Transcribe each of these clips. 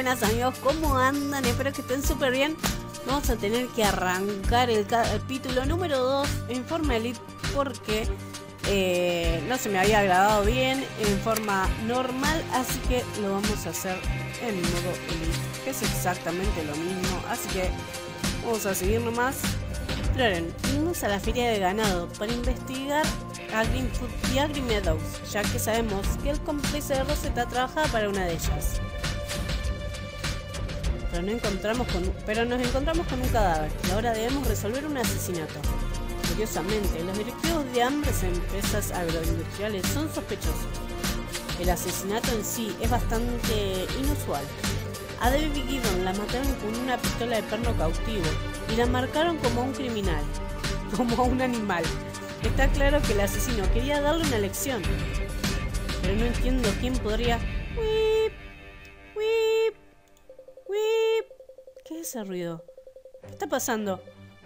buenas amigos, ¿cómo andan? Espero que estén súper bien. Vamos a tener que arrancar el capítulo número 2 en forma elite porque no se me había grabado bien en forma normal, así que lo vamos a hacer en modo elite, que es exactamente lo mismo. Así que vamos a seguir nomás. Floren, fuimos a la feria de ganado para investigar a Greenfoot y a Green Meadows, ya que sabemos que el cómplice de Rosetta trabajaba para una de ellas. Pero nos encontramos con un cadáver y ahora debemos resolver un asesinato. Curiosamente, los directivos de Ambres empresas agroindustriales son sospechosos. El asesinato en sí es bastante inusual. A Debbie Giddon la mataron con una pistola de perno cautivo y la marcaron como un criminal, como un animal. Está claro que el asesino quería darle una lección, pero no entiendo quién podría... ¡Whip! ¡Whip! ¡Whip! ¿Qué es ese ruido? ¿Qué está pasando?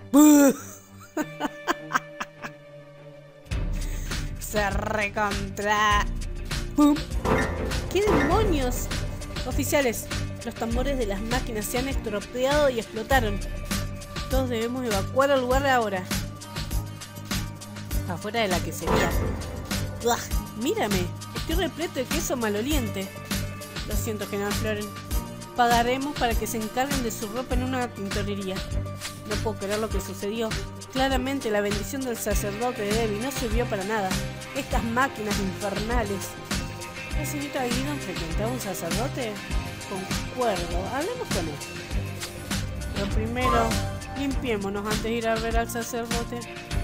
Se recontra... ¡Pum! ¿Qué demonios? Oficiales, los tambores de las máquinas se han estropeado y explotaron. Todos debemos evacuar el lugar ahora. Afuera de la quesería. ¡Uah! Mírame, estoy repleto de queso maloliente. Lo siento, General Floren. Pagaremos para que se encarguen de su ropa en una tintorería. No puedo creer lo que sucedió. Claramente la bendición del sacerdote de Debbie no sirvió para nada. Estas máquinas infernales. ¿La señorita Giddon frecuentaba un sacerdote? Concuerdo, hablemos con él. Pero primero, limpiémonos antes de ir a ver al sacerdote.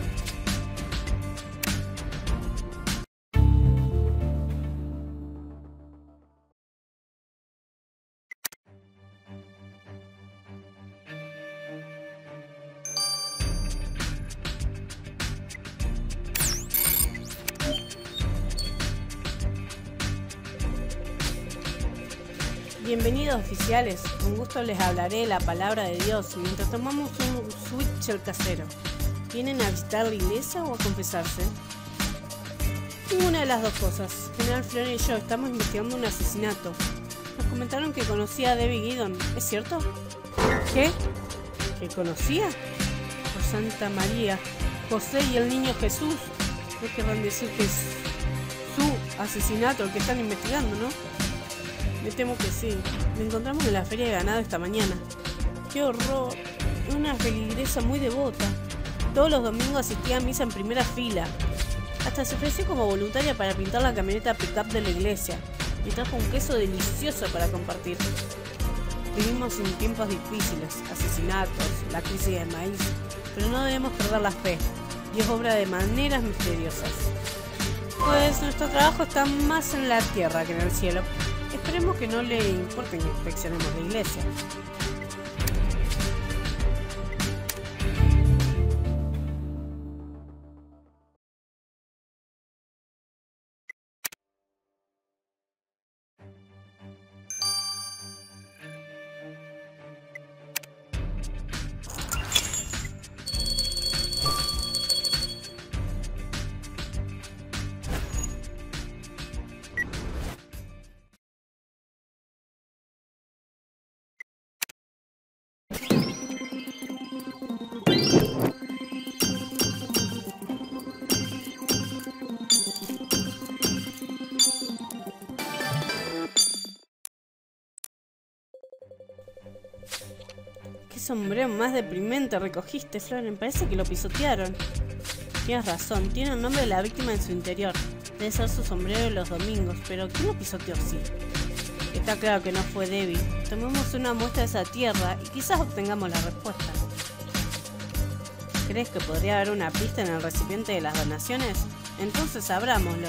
Bienvenidos oficiales, con gusto les hablaré la palabra de Dios mientras tomamos un switcher casero. ¿Vienen a visitar la iglesia o a confesarse? Ninguna de las dos cosas. General Floren y yo estamos investigando un asesinato. Nos comentaron que conocía a Debbie Giddon, ¿es cierto? ¿Qué? ¿Que conocía? Por Santa María, José y el niño Jesús. No querrán decir que es su asesinato el que están investigando, ¿no? Me temo que sí. Me encontramos en la feria de ganado esta mañana. ¡Qué horror! Una feligresa muy devota. Todos los domingos asistía a misa en primera fila. Hasta se ofreció como voluntaria para pintar la camioneta pick-up de la iglesia. Y trajo un queso delicioso para compartir. Vivimos en tiempos difíciles, asesinatos, la crisis del maíz. Pero no debemos perder la fe. Dios obra de maneras misteriosas. Pues nuestro trabajo está más en la tierra que en el cielo. Esperemos que no le importe que inspeccionemos la iglesia. ¿Qué sombrero más deprimente recogiste, Floren? Parece que lo pisotearon. Tienes razón, tiene el nombre de la víctima en su interior. Debe ser su sombrero de los domingos, pero ¿quién lo pisoteó así? Está claro que no fue Debbie. Tomemos una muestra de esa tierra y quizás obtengamos la respuesta. ¿Crees que podría haber una pista en el recipiente de las donaciones? Entonces abrámoslo.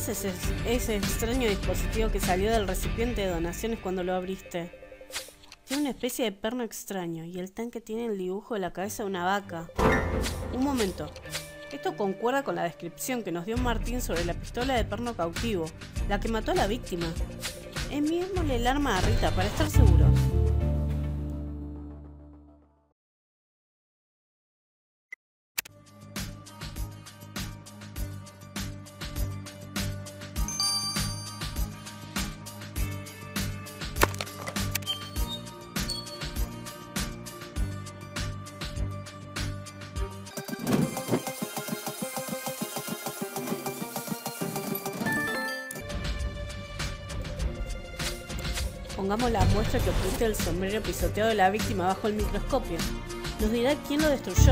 es ese extraño dispositivo que salió del recipiente de donaciones cuando lo abriste? Tiene una especie de perno extraño y el tanque tiene el dibujo de la cabeza de una vaca. Un momento. Esto concuerda con la descripción que nos dio Martín sobre la pistola de perno cautivo, la que mató a la víctima. Enviémosle el arma a Rita para estar seguros. Pongamos la muestra que obtuviste del sombrero pisoteado de la víctima bajo el microscopio. Nos dirá quién lo destruyó.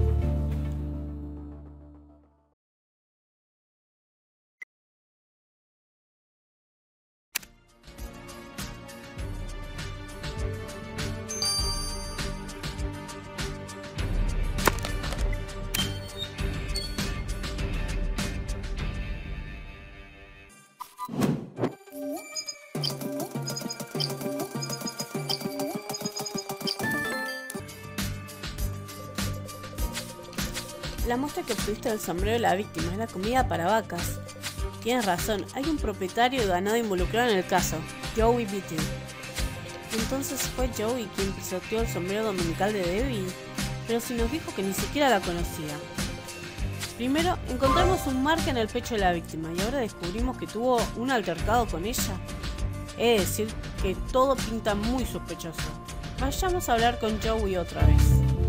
La muestra que obtuviste del sombrero de la víctima es la comida para vacas. Tienes razón, hay un propietario de ganado involucrado en el caso, Joey Beatty. Entonces fue Joey quien pisoteó el sombrero dominical de Debbie, pero si nos dijo que ni siquiera la conocía. Primero, encontramos un marca en el pecho de la víctima y ahora descubrimos que tuvo un altercado con ella. Es decir, que todo pinta muy sospechoso. Vayamos a hablar con Joey otra vez.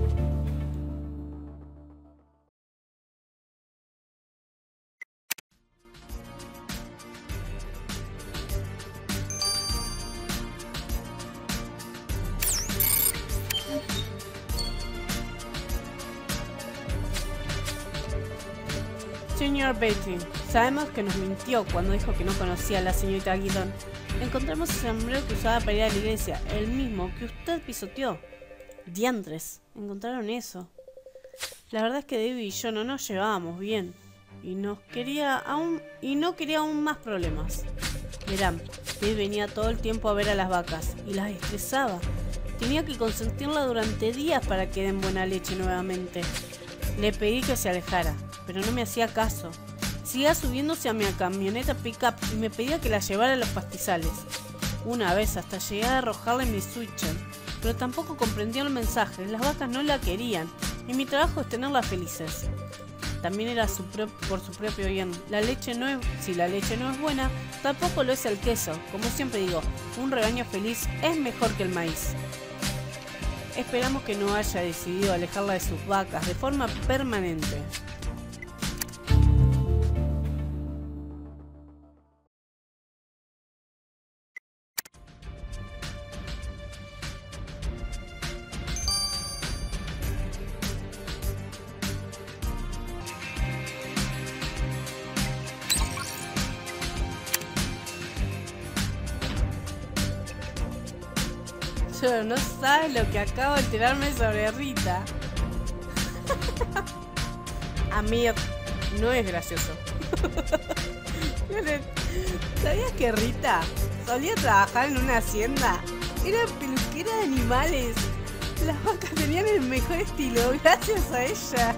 Señor Beatty, sabemos que nos mintió cuando dijo que no conocía a la señorita Guidon. Encontramos el sombrero que usaba para ir a la iglesia, el mismo que usted pisoteó. Diantres, encontraron eso. La verdad es que Debbie y yo no nos llevábamos bien y no quería aún más problemas. Verán, Debbie venía todo el tiempo a ver a las vacas y las estresaba. Tenía que consentirla durante días para que den buena leche nuevamente. Le pedí que se alejara, pero no me hacía caso. Seguía subiéndose a mi camioneta pick-up y me pedía que la llevara a los pastizales. Una vez hasta llegué a arrojarle mi switcher, pero tampoco comprendió el mensaje. Las vacas no la querían y mi trabajo es tenerlas felices. También era por su propio bien. Si la leche no es buena, tampoco lo es el queso. Como siempre digo, un rebaño feliz es mejor que el maíz. Esperamos que no haya decidido alejarla de sus vacas de forma permanente. Yo no sabes lo que acabo de enterarme sobre Rita. Amir, no es gracioso. ¿Sabías que Rita solía trabajar en una hacienda? Era peluquera de animales. Las vacas tenían el mejor estilo gracias a ella.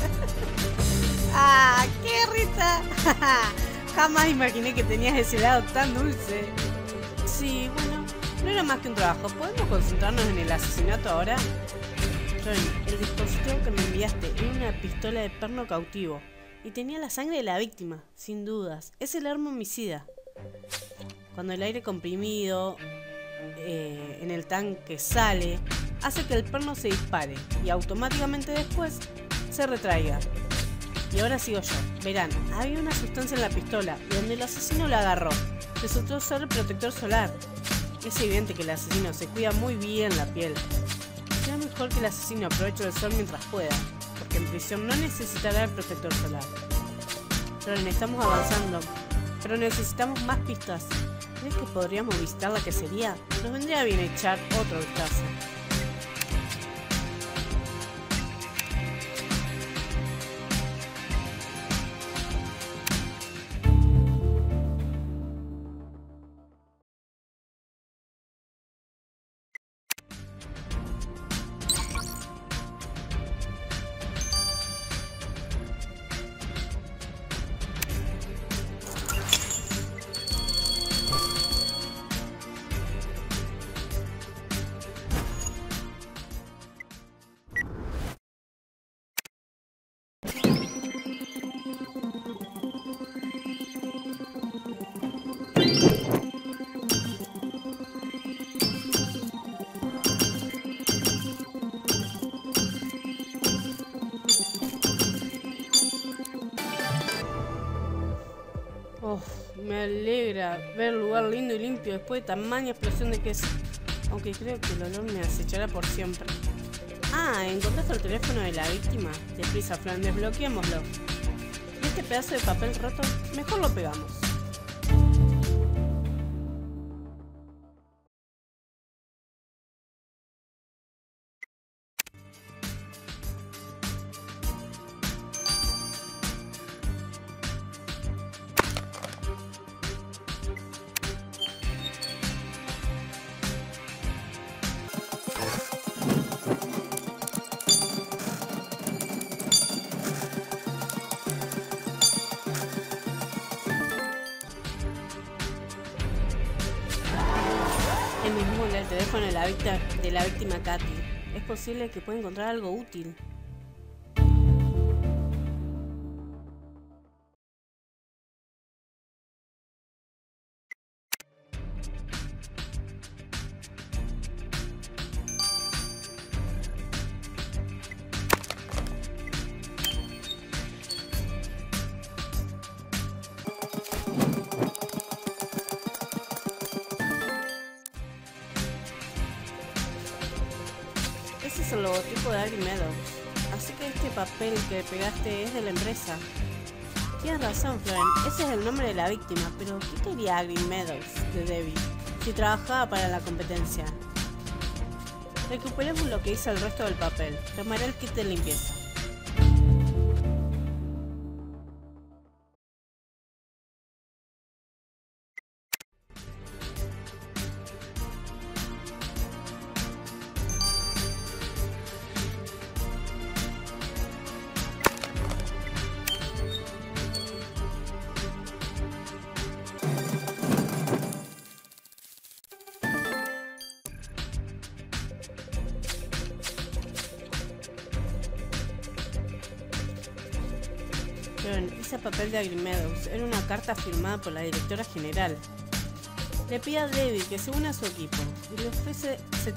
¡Ah, qué Rita! Jamás imaginé que tenías ese lado tan dulce. Sí, bueno. No era más que un trabajo. ¿Podemos concentrarnos en el asesinato ahora? Johnny, el dispositivo que me enviaste era una pistola de perno cautivo y tenía la sangre de la víctima, sin dudas. Es el arma homicida. Cuando el aire comprimido en el tanque sale, hace que el perno se dispare y automáticamente después se retraiga. Y ahora sigo yo. Verán, había una sustancia en la pistola y donde el asesino la agarró, resultó ser el protector solar. Es evidente que el asesino se cuida muy bien la piel. Será mejor que el asesino aproveche el sol mientras pueda, porque en prisión no necesitará el protector solar. Roland, estamos avanzando, pero necesitamos más pistas. ¿Crees que podríamos visitar la quesería? Nos vendría bien echar otro vistazo. Me alegra ver el lugar lindo y limpio después de tamaña explosión de queso. Aunque creo que el olor me acechará por siempre. Ah, ¿encontraste el teléfono de la víctima? Deprisa, Fran, desbloqueémoslo. ¿Y este pedazo de papel roto? Mejor lo pegamos. El mismo del teléfono de la víctima Katy. Es posible que pueda encontrar algo útil. Ese es el logotipo de Agri Meadows. Así que este papel que pegaste es de la empresa. Tienes razón, Florence. Ese es el nombre de la víctima. Pero ¿qué quería Agri Meadows de Debbie si trabajaba para la competencia? Recuperemos lo que hizo el resto del papel. Tomaré el kit de limpieza. Ese papel de Agri Meadows era una carta firmada por la directora general. Le pide a Debbie que se una a su equipo y le ofrece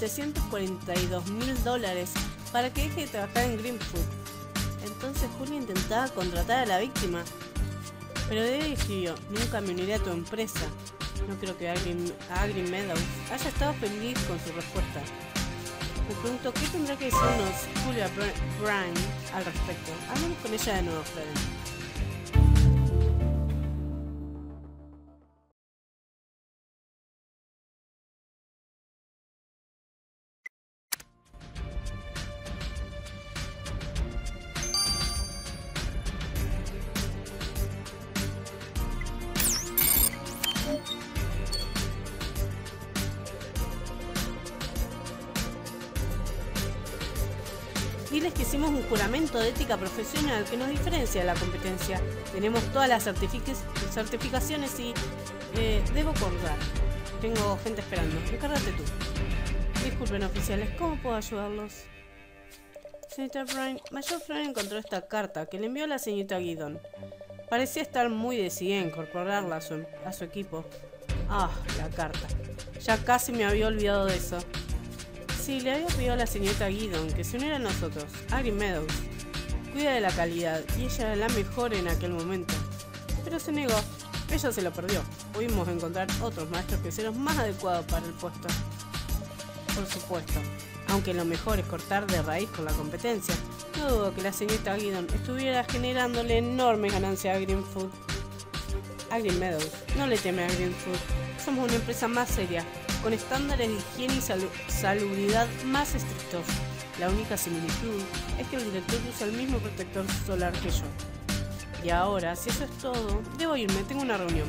$742.000 para que deje de trabajar en Greenfoot. Entonces Julia intentaba contratar a la víctima, pero Debbie escribió: nunca me uniré a tu empresa. No creo que Agri Meadows haya estado feliz con su respuesta. Me pregunto qué tendrá que decirnos Julia Bryan al respecto. Hablemos con ella de nuevo, Florence. Diles que hicimos un juramento de ética profesional que nos diferencia de la competencia. Tenemos todas las certificaciones y debo colgar. Tengo gente esperando. Encárgate tú. Disculpen, oficiales, ¿cómo puedo ayudarlos? Señorita Bryan, Mayor Florence encontró esta carta que le envió la señorita Guidon. Parecía estar muy decidida a incorporarla a su equipo. Ah, la carta. Ya casi me había olvidado de eso. Sí, le había pedido a la señorita Guidon que se uniera a nosotros, Agri Meadows. Cuida de la calidad y ella era la mejor en aquel momento. Pero se negó. Ella se lo perdió. Pudimos encontrar otros maestros queseros más adecuados para el puesto. Por supuesto. Aunque lo mejor es cortar de raíz con la competencia, no dudo que la señorita Guidon estuviera generándole enormes ganancias a Greenfoot. Agri Meadows no le teme a Greenfoot. Somos una empresa más seria, con estándares de higiene y salubridad más estrictos. La única similitud es que el director usa el mismo protector solar que yo. Y ahora, si eso es todo, debo irme, tengo una reunión.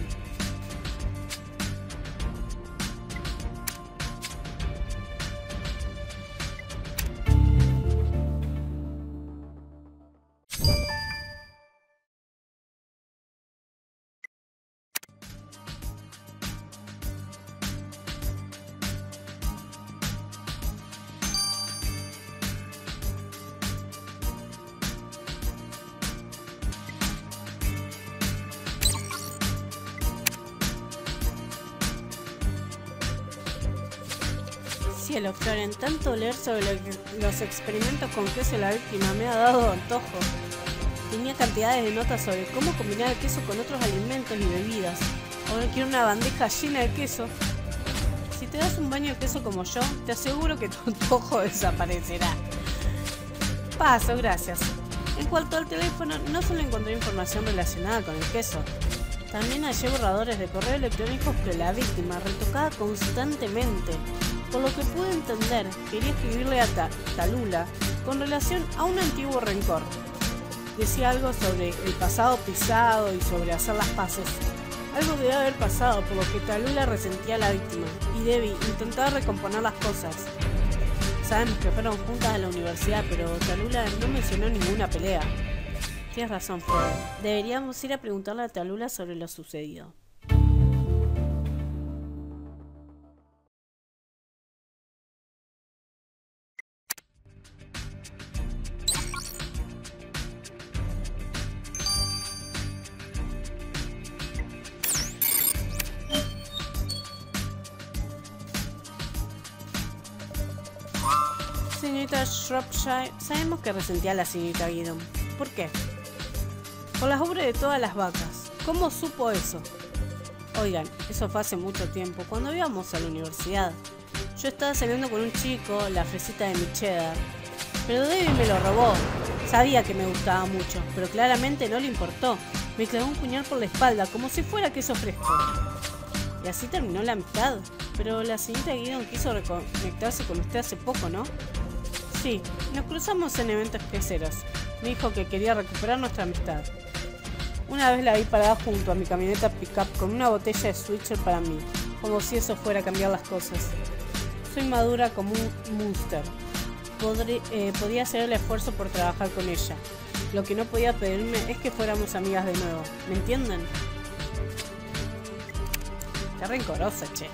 Cielo, Florence, tanto leer sobre los experimentos con queso de la víctima me ha dado antojo. Tenía cantidades de notas sobre cómo combinar el queso con otros alimentos y bebidas. Ahora quiero una bandeja llena de queso. Si te das un baño de queso como yo, te aseguro que tu antojo desaparecerá. Paso, gracias. En cuanto al teléfono, no solo encontré información relacionada con el queso. También hallé borradores de correo electrónico que la víctima retocaba constantemente. Por lo que pude entender, quería escribirle a Tallulah con relación a un antiguo rencor. Decía algo sobre el pasado pisado y sobre hacer las paces. Algo debe haber pasado, por lo que Tallulah resentía a la víctima y Debbie intentaba recomponer las cosas. Sabemos que fueron juntas a la universidad, pero Tallulah no mencionó ninguna pelea. Tienes razón, Fred. Deberíamos ir a preguntarle a Tallulah sobre lo sucedido. Señorita Shropshire, sabemos que resentía a la señorita Gideon. ¿Por qué? Por las ubres de todas las vacas. ¿Cómo supo eso? Oigan, eso fue hace mucho tiempo, cuando íbamos a la universidad. Yo estaba saliendo con un chico, la fresita de mi cheddar. Pero Debbie me lo robó. Sabía que me gustaba mucho, pero claramente no le importó. Me clavó un puñal por la espalda, como si fuera queso fresco. Y así terminó la amistad. Pero la señorita Gideon quiso reconectarse con usted hace poco, ¿no? Sí, nos cruzamos en eventos queseros. Me dijo que quería recuperar nuestra amistad. Una vez la vi parada junto a mi camioneta pickup con una botella de Switcher para mí, como si eso fuera a cambiar las cosas. Soy madura como un monster. Podía hacer el esfuerzo por trabajar con ella. Lo que no podía pedirme es que fuéramos amigas de nuevo. ¿Me entienden? Qué rencorosa, che.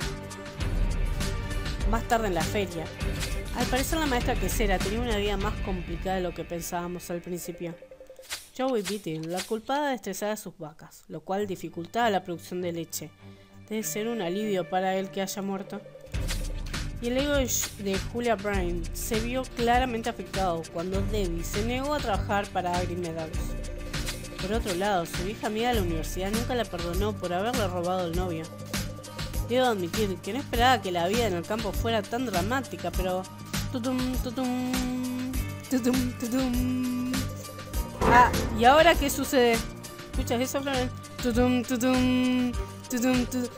Más tarde en la feria. Al parecer la maestra quesera tenía una vida más complicada de lo que pensábamos al principio. Joey Beatty la culpaba de estresar a sus vacas, lo cual dificultaba la producción de leche. Debe ser un alivio para él que haya muerto. Y el ego de Julia Bryan se vio claramente afectado cuando Debbie se negó a trabajar para Agri Meadows. Por otro lado, su vieja amiga de la universidad nunca la perdonó por haberle robado el novio. Debo admitir que no esperaba que la vida en el campo fuera tan dramática, pero... Tutum, tutum, tutum, tutum. Ah, ¿y ahora qué sucede? ¿Escuchas eso, Florence? Tutum, tutum, tutum, tutum.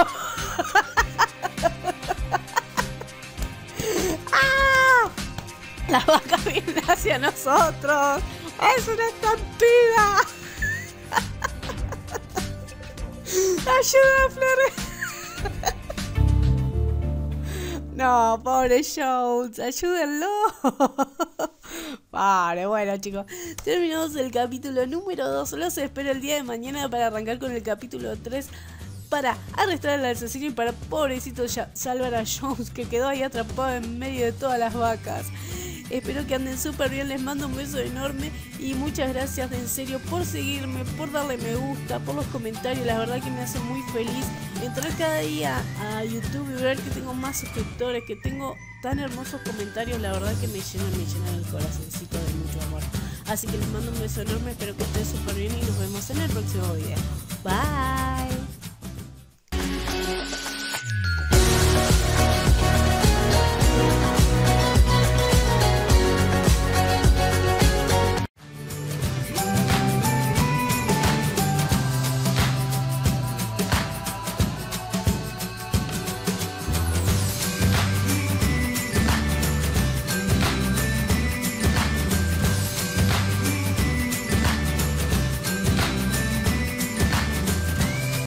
¡Ah! La vaca viene hacia nosotros. ¡Es una estampida! ¡Ayuda, Florence! No, pobre Jones, ayúdenlo. Vale, bueno, chicos, terminamos el capítulo número 2. Los espero el día de mañana para arrancar con el capítulo 3, para arrestar al asesino y para, pobrecito, salvar a Jones, que quedó ahí atrapado en medio de todas las vacas. Espero que anden súper bien, les mando un beso enorme y muchas gracias en serio por seguirme, por darle me gusta, por los comentarios. La verdad que me hace muy feliz entrar cada día a YouTube y ver que tengo más suscriptores, que tengo tan hermosos comentarios. La verdad que me llenan el corazoncito de mucho amor. Así que les mando un beso enorme, espero que estén súper bien y nos vemos en el próximo video. Bye.